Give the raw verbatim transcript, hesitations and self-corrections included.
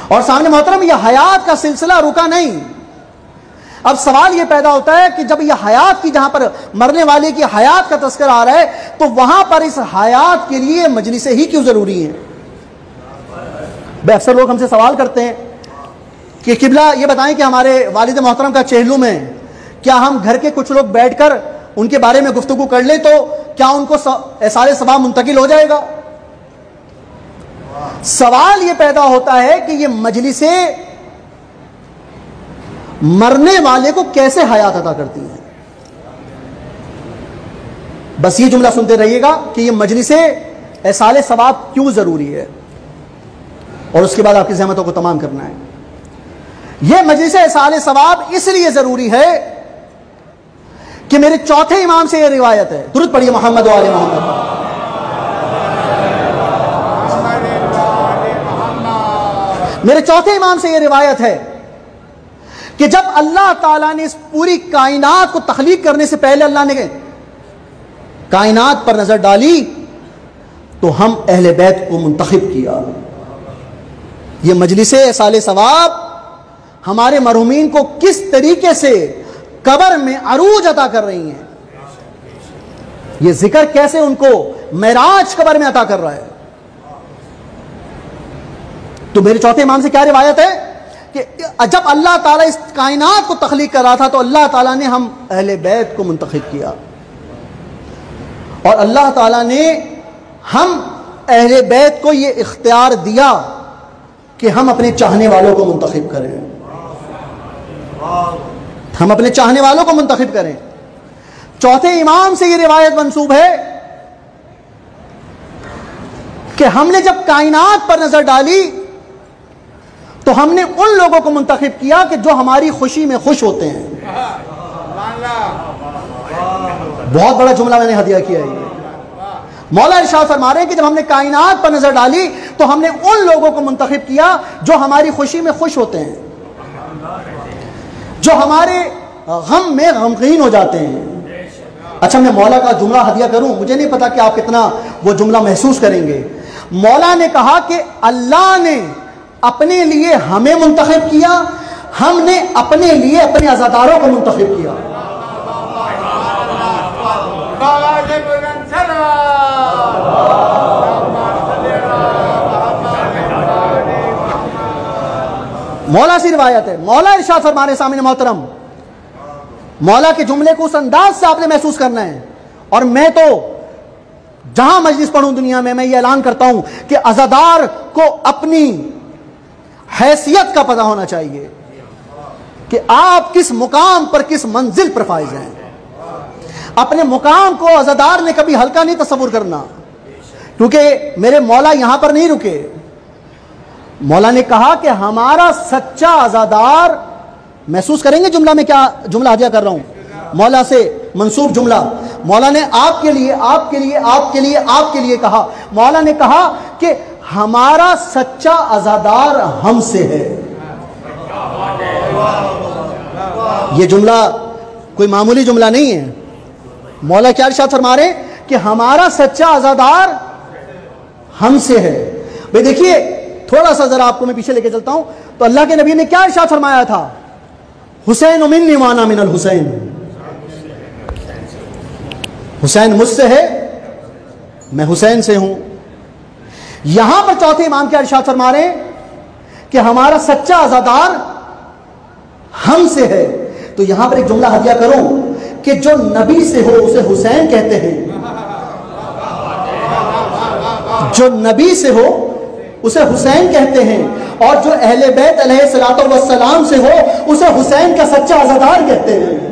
اور سامنے محترم یہ حیات کا سلسلہ رکا نہیں. اب سوال یہ پیدا ہوتا ہے کہ جب یہ حیات کی جہاں پر مرنے والے کی حیات کا تذکرہ آ رہا ہے تو وہاں پر اس حیات کے لیے مجلس ہی کیوں ضروری ہے؟ بے اکثر لوگ ہم سے سوال کرتے ہیں کہ قبلہ یہ بتائیں کہ ہمارے والد محترم کا چہلم میں کیا ہم گھر کے کچھ لوگ بیٹھ کر ان کے بارے میں گفتگو کر لیں تو کیا ان کو احسال ثواب منتقل ہو جائے گا؟ سوال یہ پیدا ہوتا ہے کہ یہ مجلسیں مرنے والے کو کیسے حیات عطا کرتی ہیں؟ بس یہ جملہ سنتے رہیے گا کہ یہ مجلسیں احسال ثواب کیوں ضروری ہے، اور اس کے بعد آپ کی زحمتوں کو تمام کرنا ہے. یہ مجلس احسال ثواب اس لیے ضروری ہے کہ میرے چوتھے امام سے یہ روایت ہے. درود پڑھیے محمد و آل محمد. میرے چوتھے امام سے یہ روایت ہے کہ جب اللہ تعالیٰ نے اس پوری کائنات کو تخلیق کرنے سے پہلے اللہ نے کائنات پر نظر ڈالی تو ہم اہل بیت کو منتخب کیا. یہ مجلس احسال ثواب ہمارے مرحومین کو کس طریقے سے قبر میں عروج عطا کر رہی ہیں، یہ ذکر کیسے ان کو معراج قبر میں عطا کر رہا ہے. تو میرے چوتھے امام سے کیا روایت ہے کہ جب اللہ تعالیٰ اس کائنات کو تخلیق کر رہا تھا تو اللہ تعالیٰ نے ہم اہل بیت کو منتخب کیا، اور اللہ تعالیٰ نے ہم اہل بیت کو یہ اختیار دیا کہ ہم اپنے چاہنے والوں کو منتخب کریں، ہم اپنے چاہنے والوں کو منتخب کریں. چوتھے امام سے یہ روایت منسوب ہے کہ ہم نے جب کائنات پر نظر ڈالی تو ہم نے ان لوگوں کو منتخب کیا کہ جو ہماری خوشی میں خوش ہوتے ہیں. بہت بڑا جملہ میں نے ہدیہ کیا ہے. مولا ارشاد فرما رہے ہیں کہ جب ہم نے کائنات پر نظر ڈالی تو ہم نے ان لوگوں کو منتخب کیا جو ہماری خوشی میں خوش ہوتے ہیں، جو ہمارے غم میں غمگین ہو جاتے ہیں. اچھا میں مولا کا جملہ ہدیہ کروں، مجھے نہیں پتا کہ آپ کتنا وہ جملہ محسوس کریں گے. مولا نے کہا کہ اللہ نے اپنے لیے ہمیں منتخب کیا، ہم نے اپنے لیے اپنے عزاداروں کو منتخب کیا. مولا سی روایت ہے. مولا ارشاد فرمانے سامنے محترم، مولا کے جملے کو اس انداز سے آپ نے محسوس کرنا ہے. اور میں تو جہاں مجلس پڑھوں دنیا میں میں یہ اعلان کرتا ہوں کہ عزادار کو اپنی حیثیت کا پتہ ہونا چاہیے کہ آپ کس مقام پر کس منزل پر فائز ہیں. اپنے مقام کو عزادار نے کبھی ہلکا نہیں تصور کرنا، کیونکہ میرے مولا یہاں پر نہیں رکے. مولا نے کہا کہ ہمارا سچا عزادار، محسوس کریں گے جملہ میں کیا جملہ ہدیہ کر رہا ہوں، مولا سے منسوب جملہ. مولا نے آپ کے لیے آپ کے لیے آپ کے لیے آپ کے لیے کہا. مولا نے کہا کہ ہمارا سچا عزادار ہم سے ہے. یہ جملہ کوئی معمولی جملہ نہیں ہے. مولا کیا ارشاد فرما رہے ہیں کہ ہمارا سچا عزادار ہم سے ہے. بھئی دیکھیے تھوڑا سا ذرا آپ کو میں پیچھے لے کے چلتا ہوں تو اللہ کے نبی نے کیا ارشاد فرمایا تھا؟ حسین منی وانا من الحسین، حسین مجھ سے ہے میں حسین سے ہوں. یہاں پر چوتھے امام کیا ارشاد فرما رہے ہیں کہ ہمارا سچا عزادار ہم سے ہے. تو یہاں پر ایک جملہ ہدیہ کروں کہ جو نبی سے ہو اسے حسین کہتے ہیں، جو نبی سے ہو اسے حسین کہتے ہیں، اور جو اہل بیت علیہ الصلوۃ والسلام سے ہو اسے حسین کا سچا عزادار کہتے ہیں.